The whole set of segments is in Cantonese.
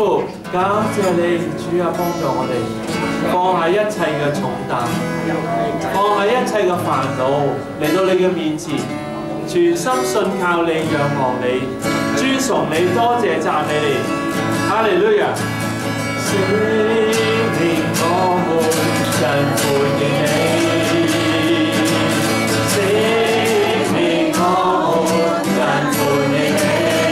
感謝你，主啊，幫助我哋放下一切嘅重擔，放下一切嘅煩惱，嚟到你嘅面前，全心信靠你，仰望你，尊崇你，多謝讚美你，哈利路亞！聖靈，我們真歡迎你，聖靈，我們真歡迎你。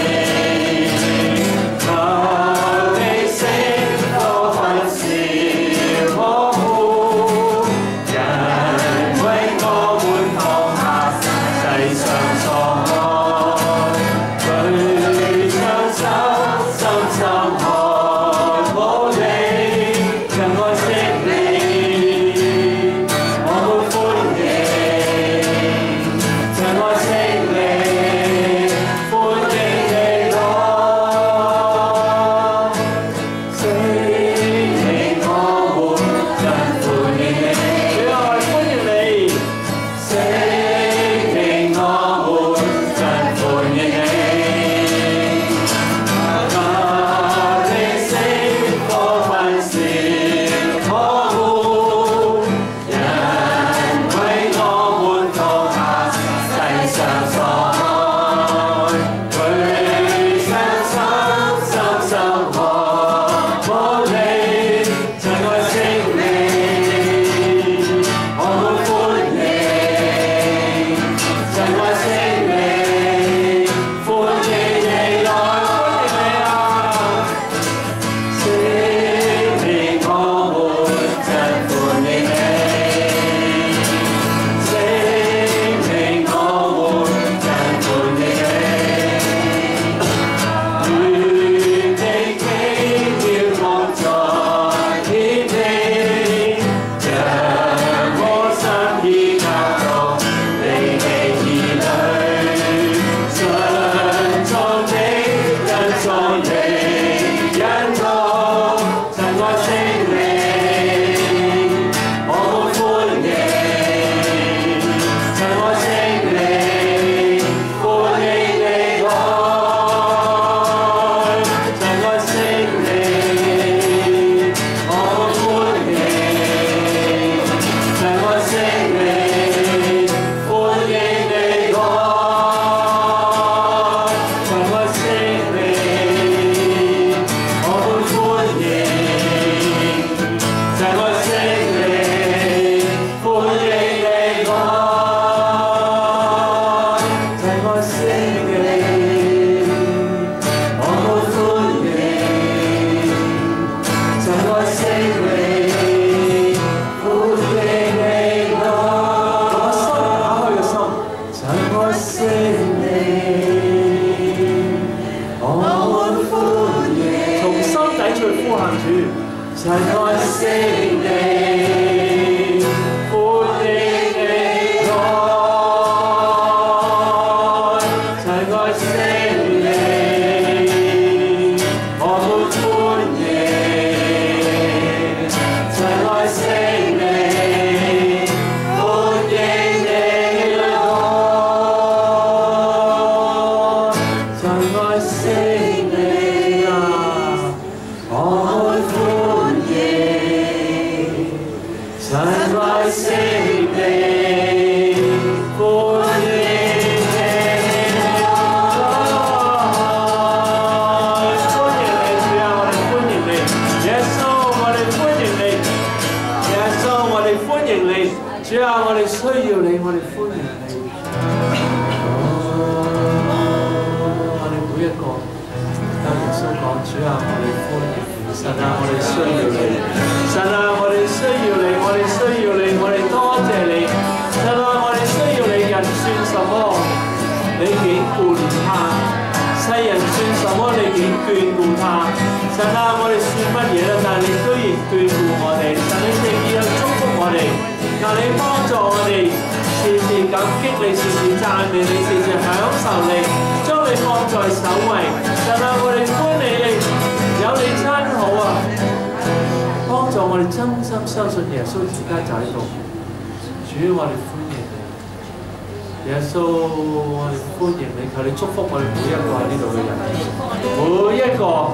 耶穌，我哋歡迎你，求你祝福我哋每一個喺呢度嘅人，每一個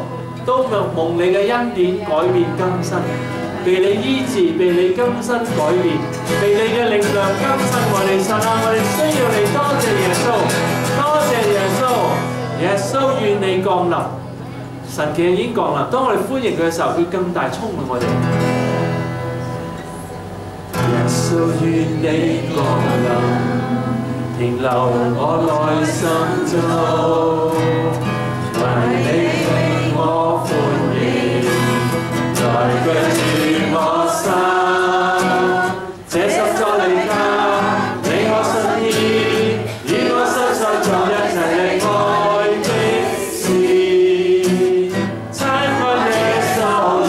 都蒙你嘅恩典改變更新，被你醫治，被你更新改變，被你嘅力量更新我哋神啊！我哋需要你，多謝耶穌，多謝耶穌，耶穌願你降臨。神其實已經降臨，當我哋歡迎佢嘅時候，佢更大充滿我哋。耶穌願你降臨，停留我內心中，為你令我歡迎，來居住我心。這十座離家，你我信意，與我相信在一齊嚟愛的事，親愛耶穌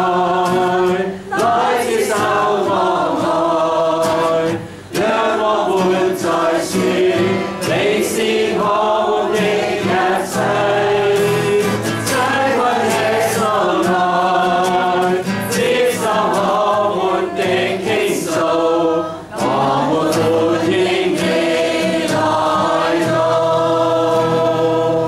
來接受我愛，讓我活在主，你是我活的一切，親愛耶穌來接受我們的傾訴，我們歡迎你來到。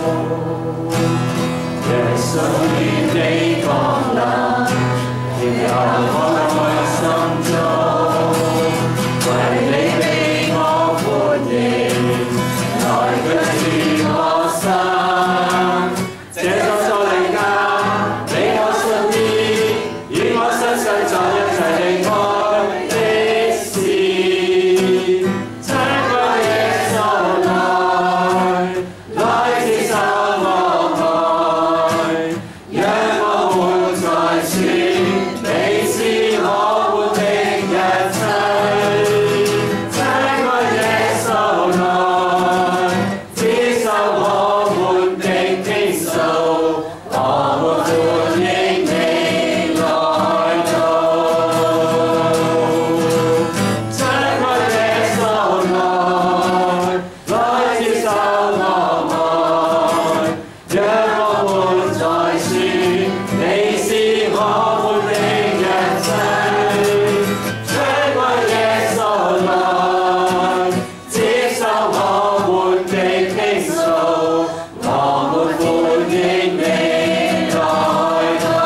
耶穌願你降臨，停留我內心中，為你俾我歡迎，來居住我心。這十座離家，你我信意，與我相信在一齊嚟愛的事。親愛耶穌來接受我愛，讓我活在主，你是我活的一切。親愛耶穌來接受我們的傾訴，我們歡迎你來到。親愛耶穌來接受我愛，讓我活在主，你是我活的一切。親愛耶穌來接受我們的傾訴，我們歡迎你來到。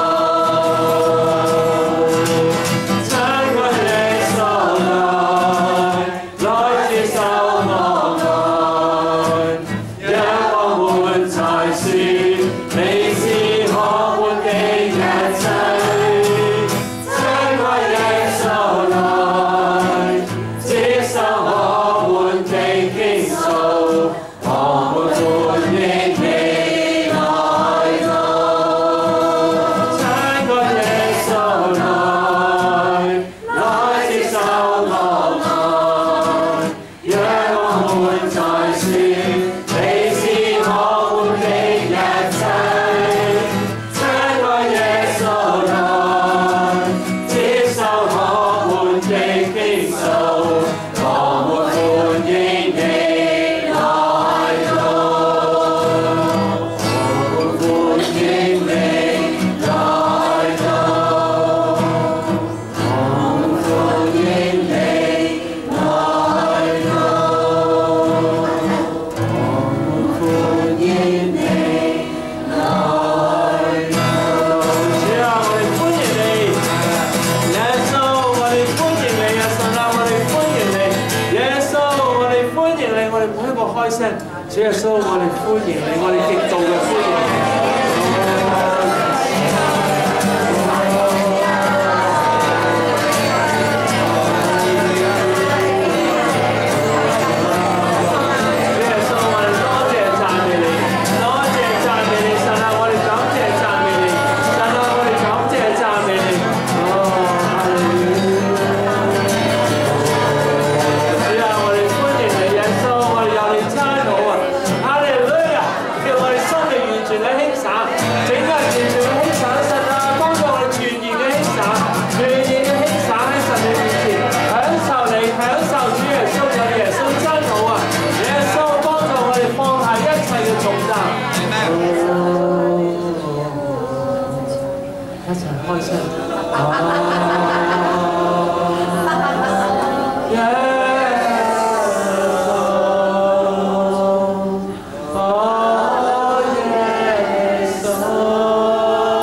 親愛耶穌來接受我愛，讓我活在主，你是我活的一切。親愛耶穌來接受我們的傾訴，我們歡迎你來到。親愛耶穌來接受我愛，讓我活在主，你是我活的一切。親愛耶穌來接受我們的傾訴，我們歡迎你來到。我們歡迎你來到。我們歡迎你來到。我們歡迎你來到。主啊，我哋歡迎你，耶穌，我哋歡迎你啊！神啊，我哋歡迎你，耶穌，我哋歡迎你，我哋每一個開聲，主耶穌，我哋歡迎你，我哋極度嘅歡迎你。主耶穌，我哋多謝讚美你，多謝讚美你，神啊，我哋感謝讚美你，神啊，我哋感謝讚美你。哈利路亞！主啊，我哋歡迎你，耶穌，我哋有你差佬啊！哈利路亞！叫我哋心裏完全嘅輕省，整個人完全嘅輕省，神啊，幫助我哋全然嘅輕省，全然嘅輕省喺神你面前，享受你，享受主耶穌有耶穌真好啊！耶穌幫助我哋放下一切嘅重擔。一齊開聲。耶穌。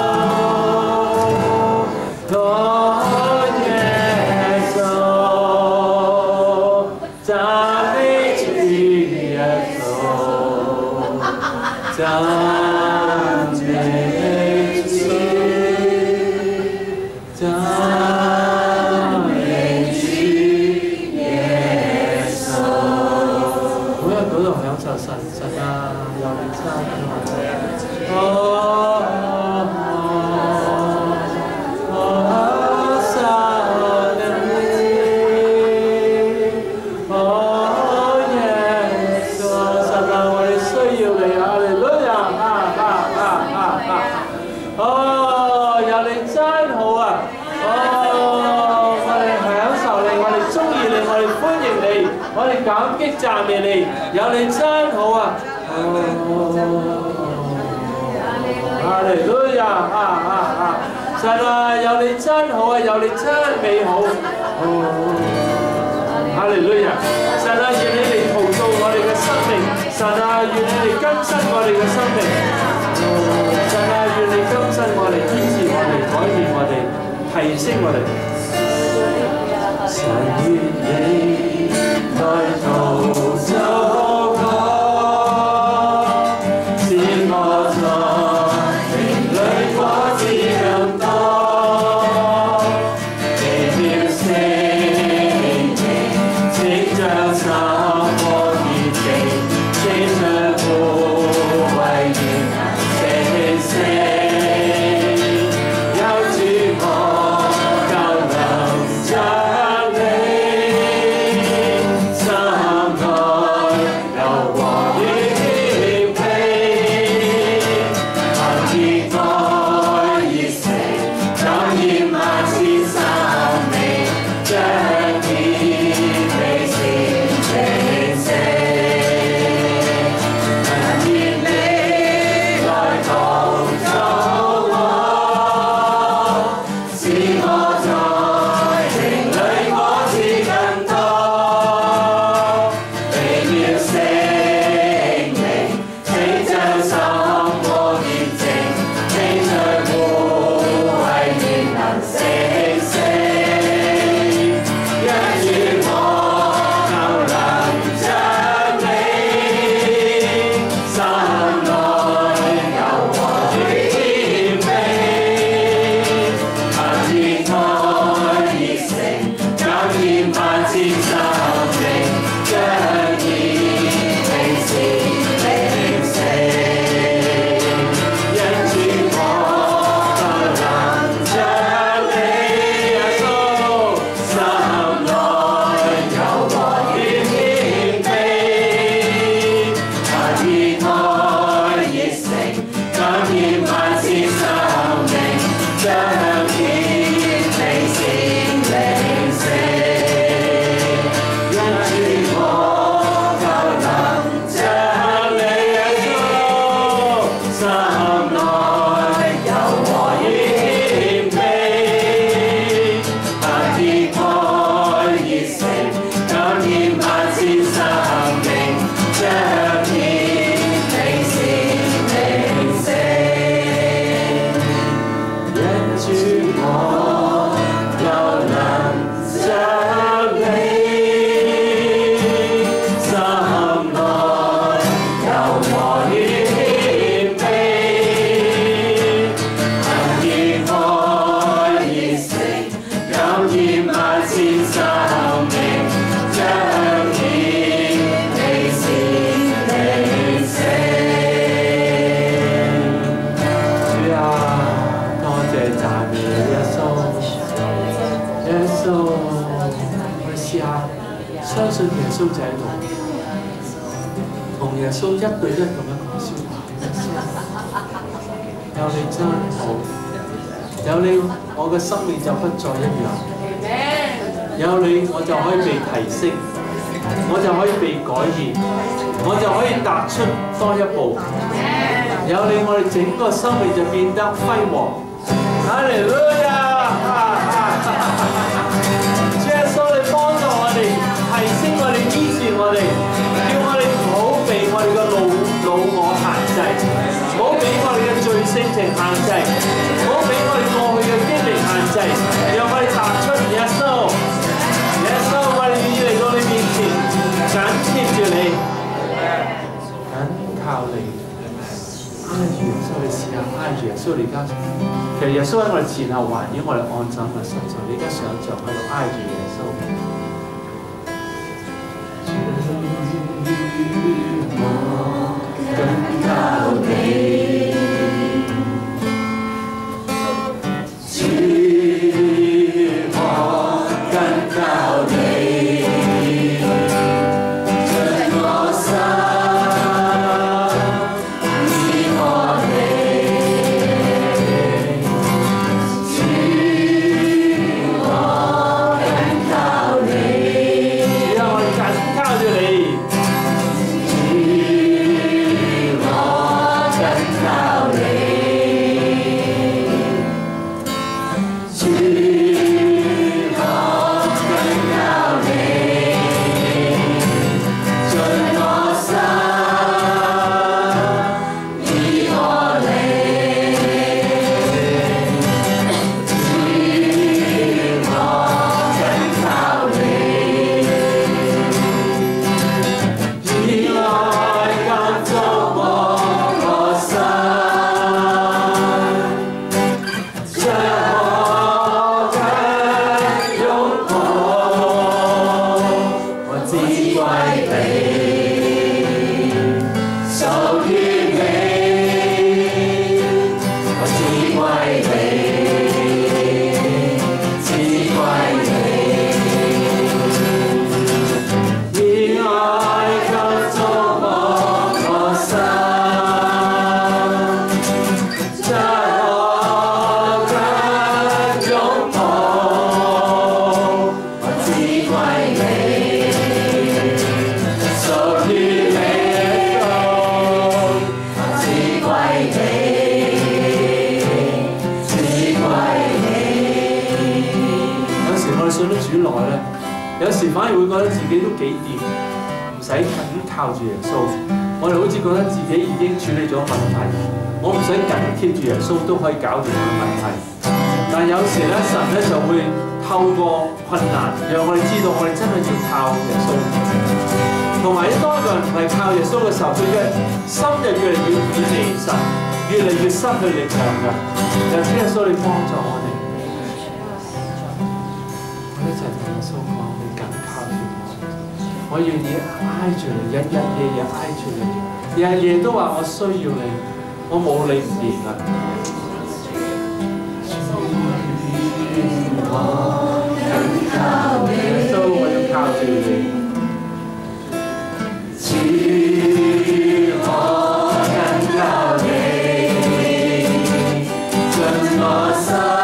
讚美主，讚美主耶穌。每日嗰度享受神啊，有你真感激讚美你，有你真好啊！哈利路亞神啊，有你真好啊，有你真美好。哈利路亞神啊，願你嚟陶造我哋嘅生命，神啊，願你嚟更新我哋嘅生命。神啊，願你更新我哋，醫治我哋，改變我哋，提升我哋。神願你來陶造我，使我在靈裡果子更多，奇妙聖靈請將心和熱情，請將護衛願能成聖，有主我就能將。相信耶穌就喺度，同耶穌一對一咁樣講説話。有你真好，有你我嘅生命就不再一樣。有你我就可以被提升，我就可以被改變，我就可以踏出多一步。有你我哋整個生命就變得輝煌。哈利路亞！主耶穌你幫助我哋。提升我哋，醫治我哋，叫我哋唔好被我哋嘅老我限制，唔好俾我哋嘅罪性情限制，唔好俾我哋過去嘅經歷限制，讓我哋踏出耶穌，耶穌，我哋願意嚟到你面前，緊貼住你，緊靠你。 穌，你試下挨住耶穌，你而家其實耶穌喺我哋前後環繞我哋安枕嘅身上，你而家想像喺度挨住耶穌。我更靠你，主我更靠你，盡我心。有時反而會覺得自己都幾掂，唔使緊靠住耶穌。我哋好似覺得自己已經處理咗問題，我唔使緊貼住耶穌都可以搞掂我嘅問題。但有時咧，神咧就會透過困難，讓我哋知道我哋真係要靠耶穌。同埋當一個人唔係靠耶穌嘅時候，佢嘅心就越嚟越遠離神，越嚟越失去力量㗎。由主耶穌你幫助我哋，我一齊同耶穌講。我願意挨住你，日日夜夜挨住你，日日夜都話我需要你，我冇你唔掂㗎。我更靠你，耶穌我要靠住你。主我更靠你，盡我心。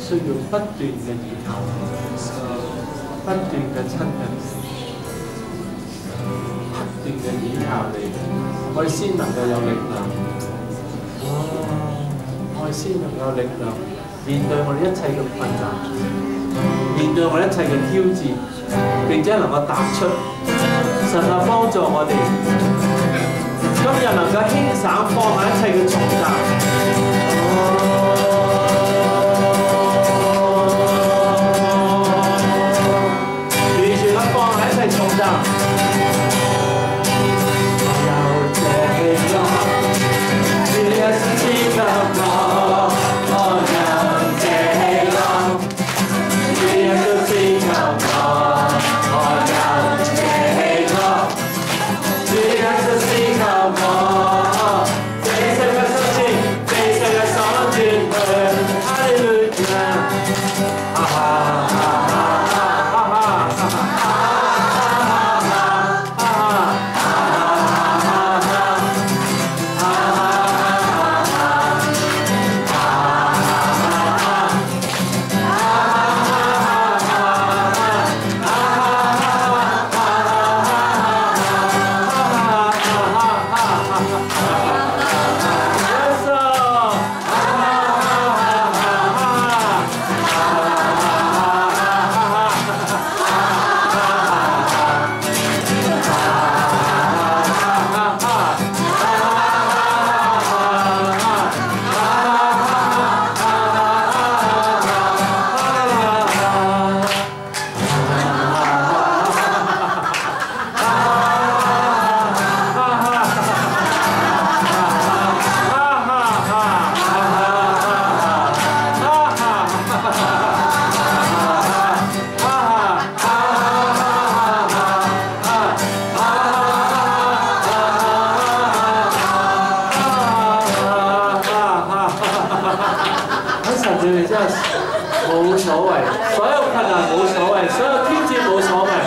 需要不斷嘅倚靠，不斷嘅親近，不斷嘅倚靠你，我哋先能夠有力量。我哋先能夠有力量面對我哋一切嘅困難，面對我哋一切嘅挑戰，並且能夠踏出。神啊，幫助我哋，今日能夠輕省放下一切嘅重擔。重擔，有這喜樂，主耶穌賜給我，我有這喜樂，主耶穌賜給我，我有這喜樂，主耶穌賜給我，這世界心情，這世界所轉去，哈利路亞，哈哈。冇所謂，所有困難冇所謂，所有挑戰冇所謂。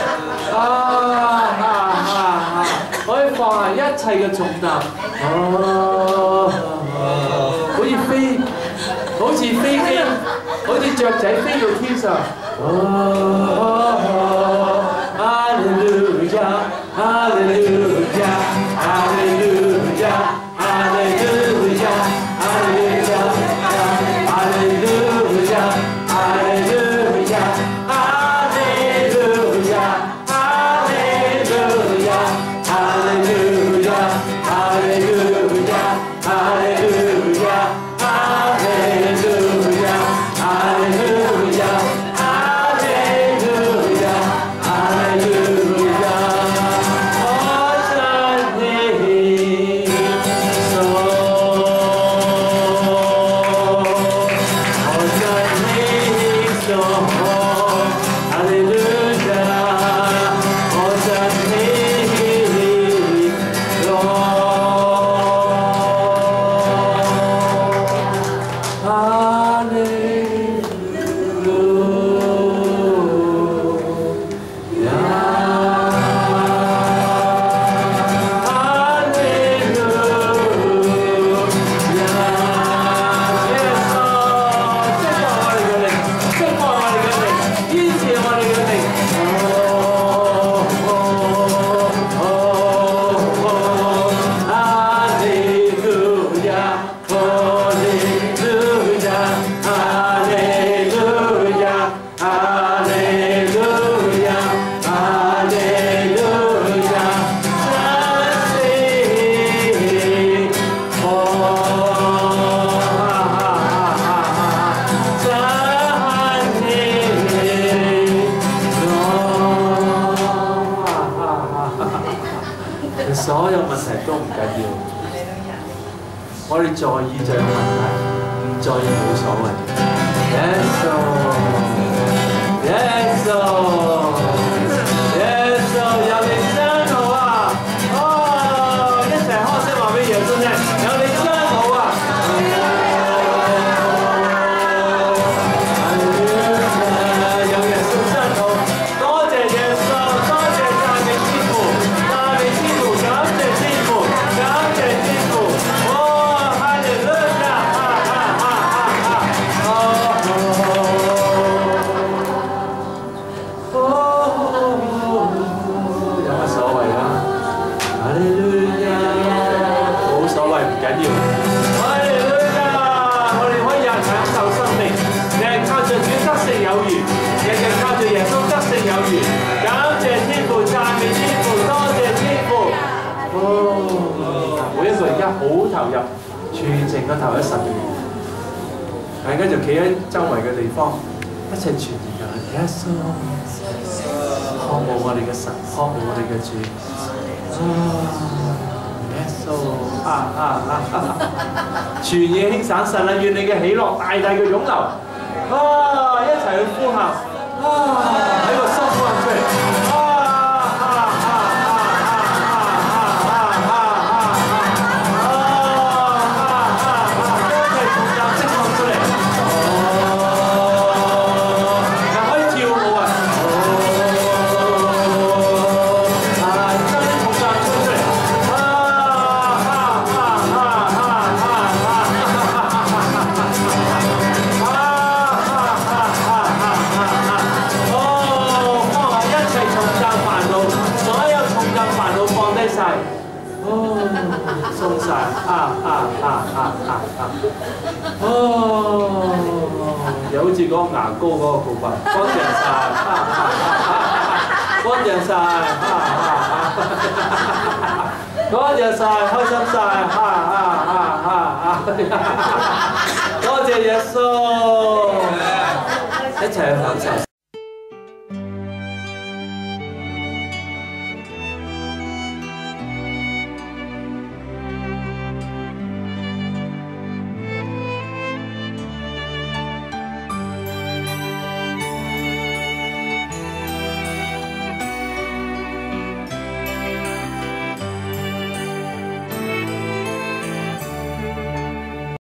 可以放下一切嘅重擔。好似飛機，好似雀仔飛到天上。哈利路亞，哈利路亞，哈利路亞，哈利路亞，哈利路亞，哈利路亞。所有問題都唔緊要，我哋在意就有問題，唔在意冇所謂。Yes Yes Yes 有你真好啊！哦，一齊開聲話俾耶穌聽，有你真好啊！有耶穌真好，多謝耶穌，多謝讚美天父，讚美天父，感謝天父，感謝天父，哦，哈利路亞，哈哈哈哈哈！哦。 投入，全程個頭喺神裏面。大家就企喺周圍嘅地方，一齊傳揚嘅耶穌，渴慕我哋嘅神，渴慕我哋嘅主。耶穌，全野輕省神啊！願你嘅喜樂大大嘅湧流。一齊去呼喊，喺個心呼喊出嚟。鬆晒，又好似嗰個牙膏嗰個部分，乾淨晒，乾淨晒，乾淨晒，開心晒，多謝耶穌，一齊去享受。